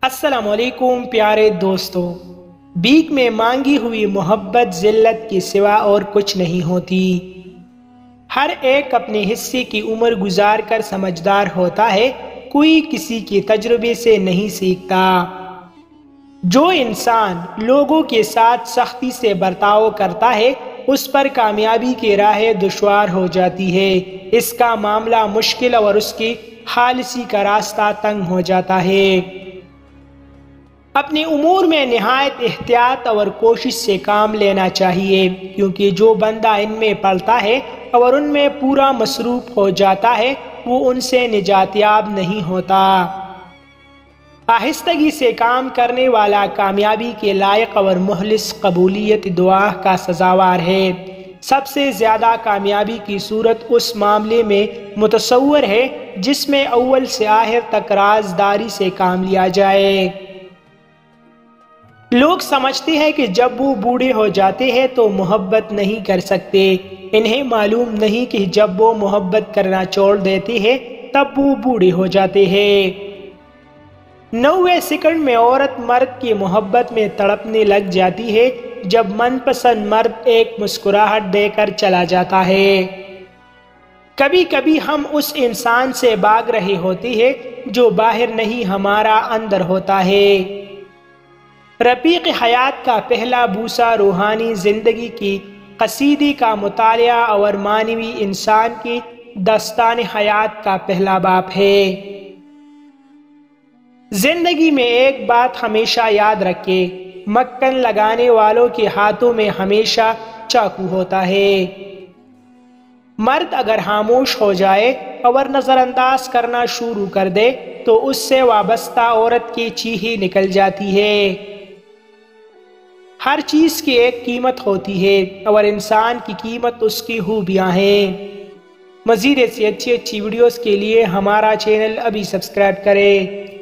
السلام علیکم پیارے دوستو، بھیک میں مانگی ہوئی محبت ذلت کے سوا اور کچھ نہیں ہوتی۔ ہر ایک اپنے حصے کی عمر گزار کر سمجھدار ہوتا ہے، کوئی کسی کے تجربے سے نہیں سیکھتا۔ جو انسان لوگوں کے ساتھ سختی سے برتاؤ کرتا ہے اس پر کامیابی کی راہ دشوار ہو جاتی ہے، اس کا معاملہ مشکل اور اس کی خالصی کا راستہ تنگ ہو جاتا ہے۔ اپنے امور میں نہایت احتیاط اور کوشش سے کام لینا چاہیے، کیونکہ جو بندہ ان میں پڑتا ہے اور ان میں پورا مصروف ہو جاتا ہے وہ ان سے نجات یاب نہیں ہوتا۔ آہستگی سے کام کرنے والا کامیابی کے لائق اور مخلص قبولیت دعا کا سزاوار ہے۔ سب سے زیادہ کامیابی کی صورت اس معاملے میں متصور ہے جس میں اول سے آخر تک رازداری سے کام لیا جائے۔ لوگ سمجھتے ہیں کہ جب وہ بوڑھے ہو جاتے ہیں تو محبت نہیں کر سکتے، انہیں معلوم نہیں کہ جب وہ محبت کرنا چھوڑ دیتے ہیں تب وہ بوڑھے ہو جاتے ہیں۔ 90 سیکنڈ میں عورت مرد کی محبت میں تڑپنے لگ جاتی ہے جب من پسند مرد ایک مسکراہٹ دے کر چلا جاتا ہے۔ کبھی کبھی ہم اس انسان سے بھاگ رہے ہوتے ہیں جو باہر نہیں ہمارا اندر ہوتا ہے۔ رفیق حیات کا پہلا بوسہ روحانی زندگی کی قصیدے کا مطالعہ اور معنوی انسان کی داستان حیات کا پہلا باب ہے۔ زندگی میں ایک بات ہمیشہ یاد رکھے، مکھن لگانے والوں کے ہاتھوں میں ہمیشہ چاقو ہوتا ہے۔ مرد اگر خاموش ہو جائے اور نظر انداز کرنا شروع کر دے تو اس سے وابستہ عورت کی چیخ نکل جاتی ہے۔ ہر چیز کی ایک قیمت ہوتی ہے اور انسان کی قیمت اس کی خوبیاں ہیں۔ مزید ایسی اچھی ویڈیوز کے لیے ہمارا چینل ابھی سبسکرائب کریں۔